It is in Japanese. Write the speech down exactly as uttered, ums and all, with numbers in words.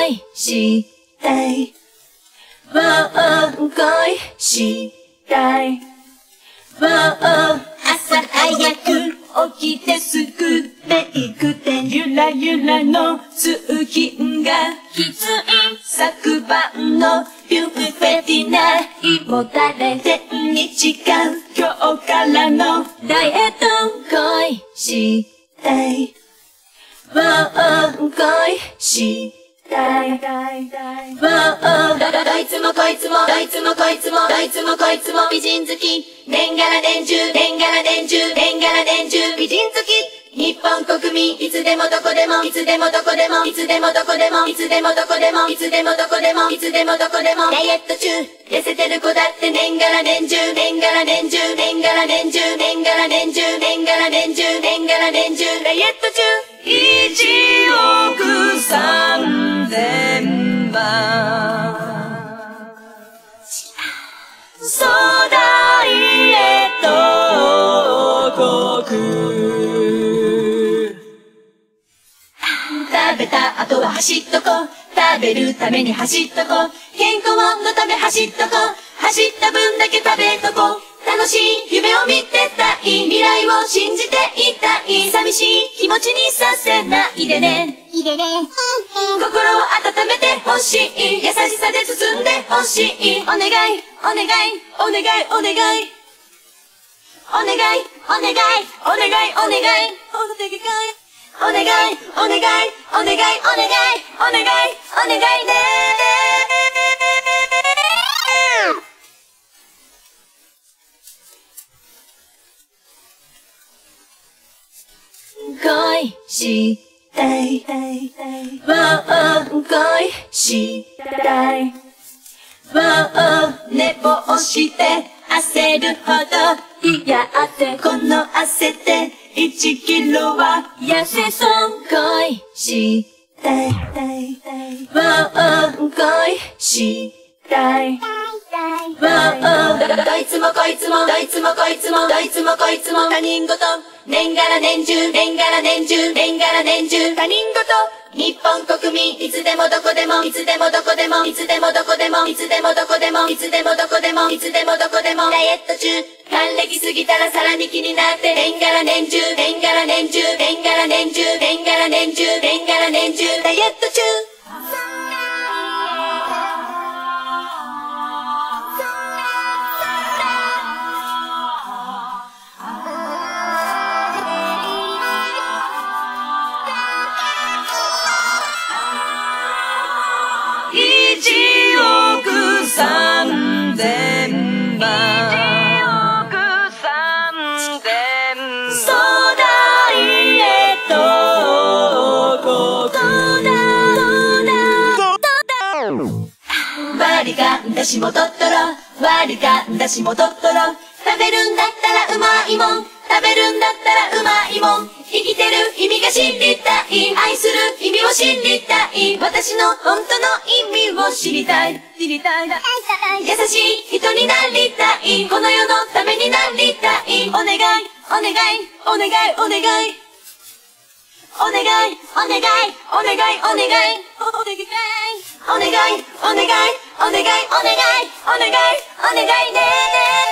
恋したい。もう恋したい。もう朝早く起きてすぐメイクでゆらゆらの通勤がきつい。昨晩のビュッフェディナー胃もたれで日間今日からのダイエット恋したい。もう恋したい。もうどいつもこいつもどいつもこいつもどいつもこいつも美人好き。年がら年中年がら年中年がら年中美人好き。日本国民いつでもどこでもいつでもどこでもいつでもどこでもいつでもどこでもいつでもどこでもいつでもどこでもダイエット中痩せてる子だって年がら年中年がら年中年がら年中年がら年中年がら年中年がら年中ダイエット中いちおくさんぜんまんそうダイエット王国食べた後は走っとこう食べるために走っとこう健康のため走っとこう走った分だけ食べとこう楽しい夢を見てたい未来を信じていたい寂しい気持ちにさせないでねいでね心を温めてほしい優しさで包んでほしいお願いお願いお願いお願いお願いお願いお願いお願いお願いお願いお願いお願いお願いお願いお願いお願いね恋したい。もう恋したい。もう寝坊して焦るほど嫌ってこの汗でいちキロは痩せそう恋したい。もう恋したい。もうどいつもこいつもどいつもこいつもどいつもこいつも他人事年がら年中年がら年中年がら年中他人事日本国民いつでもどこでもいつでもどこでもいつでもどこでもいつでもどこでもいつでもどこでもいつでもどこでもダイエット中還暦過ぎたらさらに気になって年がら年中年がら年中年がら年中年がら年中年がら年中ダイエット中いちおくさんぜんまんそうダイエット王国割り勘だしもとっとろ割り勘だしもとっとろ食べるんだったらうまいもん食べるんだったらうまいもん生きてる意味が知りたい愛する意味を知りたい私の本当の意味を知りたい知りたい優しい人になりたいこの世のためになりたいお願いお願いお願いお願いお願いお願いお願いお願いお願いお願いお願いお願いお願いお願いお願いね